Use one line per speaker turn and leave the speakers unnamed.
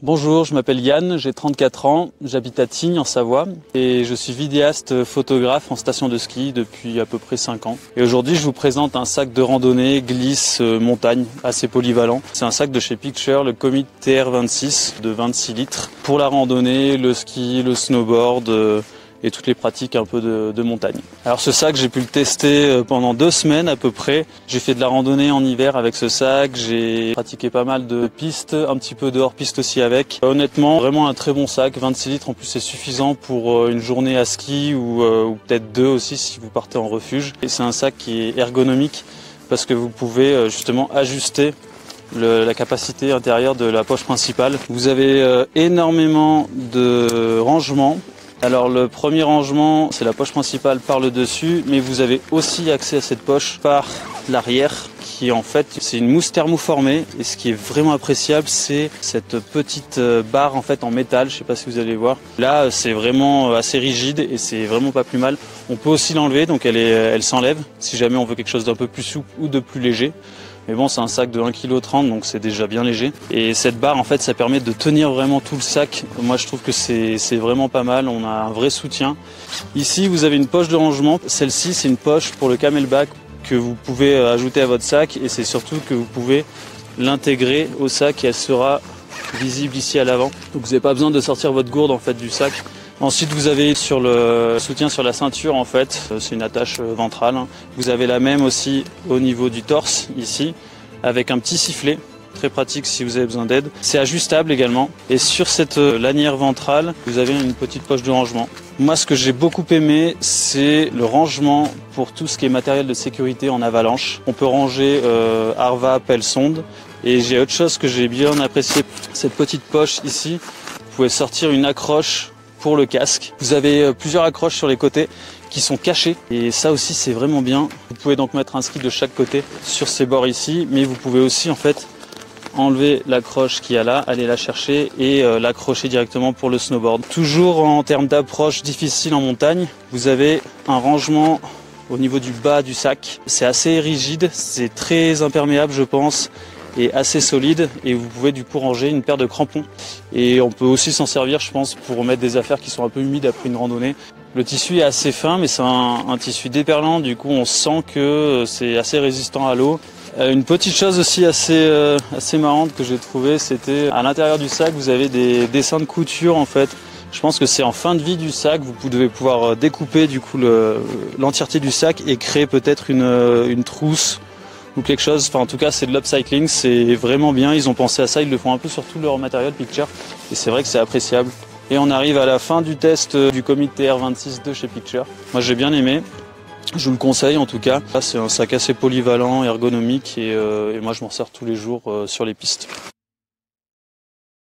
Bonjour, je m'appelle Yann, j'ai 34 ans, j'habite à Tignes en Savoie et je suis vidéaste photographe en station de ski depuis à peu près 5 ans. Et aujourd'hui je vous présente un sac de randonnée glisse montagne assez polyvalent. C'est un sac de chez Picture, le Comet TR26 de 26 litres pour la randonnée, le ski, le snowboard et toutes les pratiques un peu de montagne. Alors ce sac, j'ai pu le tester pendant 2 semaines à peu près. J'ai fait de la randonnée en hiver avec ce sac, j'ai pratiqué pas mal de pistes, un petit peu de hors-piste aussi avec. Honnêtement, vraiment un très bon sac, 26 litres en plus c'est suffisant pour une journée à ski ou peut-être 2 aussi si vous partez en refuge. Et c'est un sac qui est ergonomique parce que vous pouvez justement ajuster la capacité intérieure de la poche principale. Vous avez énormément de rangements. Alors le premier rangement, c'est la poche principale par le dessus, mais vous avez aussi accès à cette poche par l'arrière, qui en fait c'est une mousse thermoformée. Et ce qui est vraiment appréciable, c'est cette petite barre en fait en métal. Je sais pas si vous allez voir. Là, c'est vraiment assez rigide et c'est vraiment pas plus mal. On peut aussi l'enlever, donc elle s'enlève si jamais on veut quelque chose d'un peu plus souple ou de plus léger. Mais bon, c'est un sac de 1,30 kg, donc c'est déjà bien léger. Et cette barre, en fait, ça permet de tenir vraiment tout le sac. Moi, je trouve que c'est vraiment pas mal. On a un vrai soutien. Ici, vous avez une poche de rangement. Celle-ci, c'est une poche pour le camelback que vous pouvez ajouter à votre sac. Et c'est surtout que vous pouvez l'intégrer au sac et elle sera visible ici à l'avant. Donc, vous n'avez pas besoin de sortir votre gourde, en fait, du sac. Ensuite, vous avez sur le soutien sur la ceinture, en fait, c'est une attache ventrale. Vous avez la même aussi au niveau du torse, ici, avec un petit sifflet, très pratique si vous avez besoin d'aide. C'est ajustable également. Et sur cette lanière ventrale, vous avez une petite poche de rangement. Moi, ce que j'ai beaucoup aimé, c'est le rangement pour tout ce qui est matériel de sécurité en avalanche. On peut ranger Arva, pelle sonde. Et j'ai autre chose que j'ai bien apprécié, cette petite poche ici. Vous pouvez sortir une accroche pour le casque. Vous avez plusieurs accroches sur les côtés qui sont cachées et ça aussi c'est vraiment bien. Vous pouvez donc mettre un ski de chaque côté sur ces bords ici, mais vous pouvez aussi en fait enlever l'accroche qu'il y a là, aller la chercher et l'accrocher directement pour le snowboard. Toujours en termes d'approche difficile en montagne, vous avez un rangement au niveau du bas du sac. C'est assez rigide, c'est très imperméable je pense, et assez solide, et vous pouvez du coup ranger une paire de crampons. Et on peut aussi s'en servir je pense pour mettre des affaires qui sont un peu humides après une randonnée. Le tissu est assez fin mais c'est un tissu déperlant, du coup on sent que c'est assez résistant à l'eau. Une petite chose aussi assez marrante que j'ai trouvé, c'était à l'intérieur du sac vous avez des dessins de couture en fait. Je pense que c'est en fin de vie du sac, vous devez pouvoir découper du coup l'entièreté du sac et créer peut-être une trousse ou quelque chose. Enfin en tout cas c'est de l'upcycling, c'est vraiment bien, ils ont pensé à ça, ils le font un peu sur tout leur matériel Picture et c'est vrai que c'est appréciable. Et on arrive à la fin du test du Comet TR26 de chez Picture. Moi j'ai bien aimé, je vous le conseille en tout cas. C'est un sac assez polyvalent, ergonomique et moi je m'en sers tous les jours sur les pistes.